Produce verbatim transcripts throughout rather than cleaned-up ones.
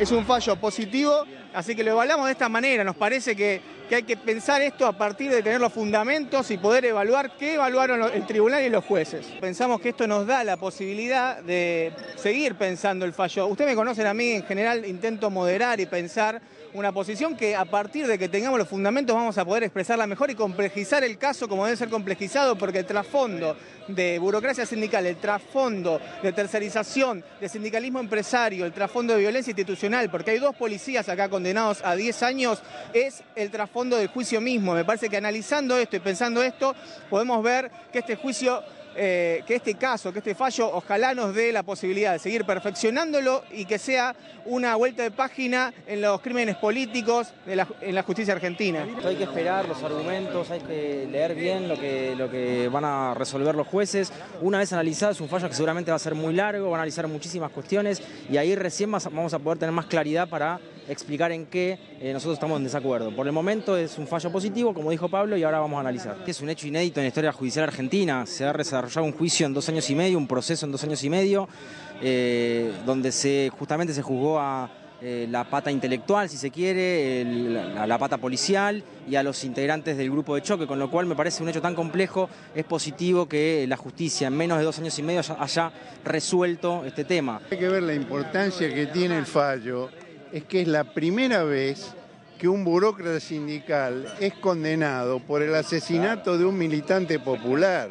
es un fallo positivo, así que lo evaluamos de esta manera. Nos parece que, que hay que pensar esto a partir de tener los fundamentos y poder evaluar qué evaluaron el tribunal y los jueces. Pensamos que esto nos da la posibilidad de seguir pensando el fallo. Ustedes me conocen a mí, en general intento moderar y pensar una posición que a partir de que tengamos los fundamentos vamos a poder expresarla mejor y complejizar el caso como debe ser complejizado, porque el trasfondo de burocracia sindical, el trasfondo de tercerización, de sindicalismo empresario, el trasfondo de violencia institucional, porque hay dos policías acá condenados a diez años, es el trasfondo del juicio mismo. Me parece que analizando esto y pensando esto, podemos ver que este juicio... Eh, que este caso, que este fallo, ojalá nos dé la posibilidad de seguir perfeccionándolo y que sea una vuelta de página en los crímenes políticos de la, en la justicia argentina. Hay que esperar los argumentos, hay que leer bien lo que, lo que van a resolver los jueces. Una vez analizado, es un fallo que seguramente va a ser muy largo, van a analizar muchísimas cuestiones y ahí recién vamos a poder tener más claridad para explicar en qué eh, nosotros estamos en desacuerdo. Por el momento es un fallo positivo, como dijo Pablo, y ahora vamos a analizar. Es un hecho inédito en la historia judicial argentina. Se ha desarrollado un juicio en dos años y medio, un proceso en dos años y medio, eh, donde se, justamente se juzgó a eh, la pata intelectual, si se quiere, el, la, la pata policial y a los integrantes del grupo de choque, con lo cual me parece un hecho tan complejo, es positivo que la justicia en menos de dos años y medio haya, haya resuelto este tema. Hay que ver la importancia que tiene el fallo. Es que es la primera vez que un burócrata sindical es condenado por el asesinato de un militante popular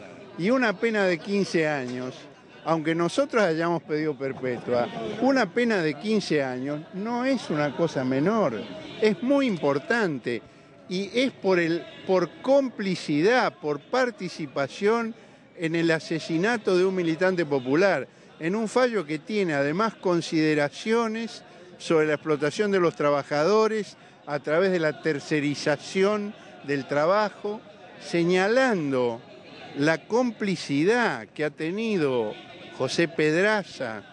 y una pena de quince años, aunque nosotros hayamos pedido perpetua, una pena de quince años no es una cosa menor, es muy importante y es por, el, por complicidad, por participación en el asesinato de un militante popular, en un fallo que tiene además consideraciones sobre la explotación de los trabajadores a través de la tercerización del trabajo, señalando la complicidad que ha tenido José Pedraza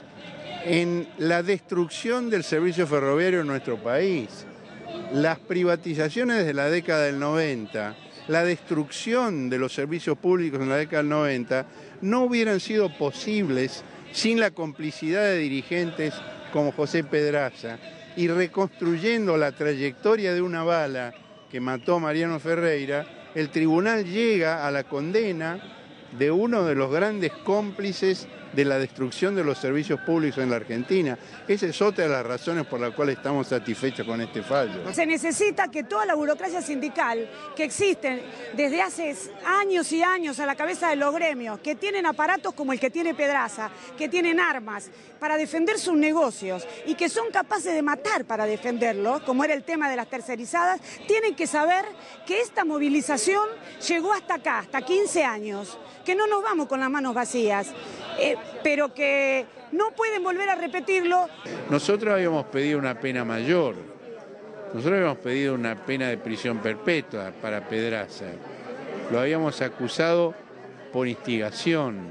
en la destrucción del servicio ferroviario en nuestro país, las privatizaciones desde la década del noventa, la destrucción de los servicios públicos en la década del noventa, no hubieran sido posibles sin la complicidad de dirigentes como José Pedraza, y reconstruyendo la trayectoria de una bala que mató a Mariano Ferreira, el tribunal llega a la condena de uno de los grandes cómplices de la destrucción de los servicios públicos en la Argentina. Esa es otra de las razones por las cuales estamos satisfechos con este fallo. Se necesita que toda la burocracia sindical que existe desde hace años y años a la cabeza de los gremios, que tienen aparatos como el que tiene Pedraza, que tienen armas para defender sus negocios y que son capaces de matar para defenderlos, como era el tema de las tercerizadas, tienen que saber que esta movilización llegó hasta acá, hasta quince años, que no nos vamos con las manos vacías. Eh, pero que no pueden volver a repetirlo. Nosotros habíamos pedido una pena mayor, nosotros habíamos pedido una pena de prisión perpetua para Pedraza, lo habíamos acusado por instigación.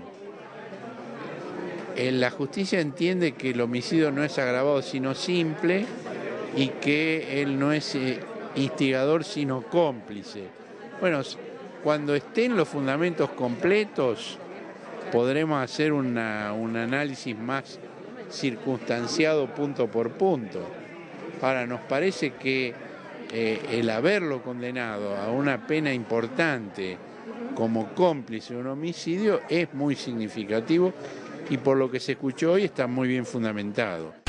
Eh, la justicia entiende que el homicidio no es agravado sino simple y que él no es eh, instigador sino cómplice. Bueno, cuando estén los fundamentos completos, podremos hacer una, un análisis más circunstanciado punto por punto. Ahora, nos parece que eh, el haberlo condenado a una pena importante como cómplice de un homicidio es muy significativo y por lo que se escuchó hoy está muy bien fundamentado.